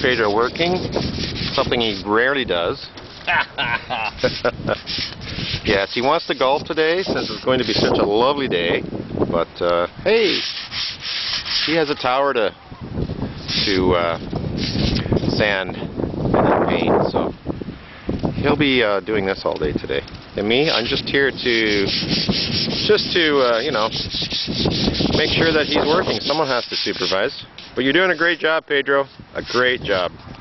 Pedro working, something he rarely does. Yes, he wants to golf today since it's going to be such a lovely day. But hey, he has a tower to sand and paint, so he'll be doing this all day today. And me, I'm just here to you know, make sure that he's working. Someone has to supervise. But you're doing a great job, Pedro. A great job.